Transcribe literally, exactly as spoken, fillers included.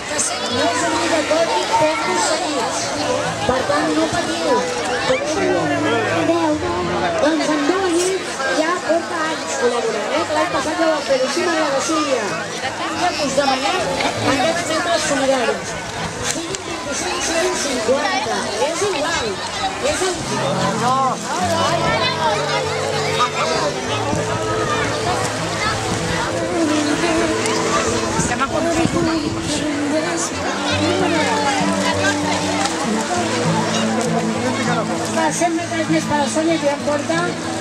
No és obligatori fer-los seguits. Per tant, no patiu. Doncs en Doni ja porta anys col·laborant, eh? L'any passat ja va fer-ho, sí, Maria de Sílvia. Ja us demanem aquests membres solidaris. Siguin vint-i-cinc, cent cinquanta. És igual. És igual. No. Estem a content. cent metres més per la Sònia que ja em porta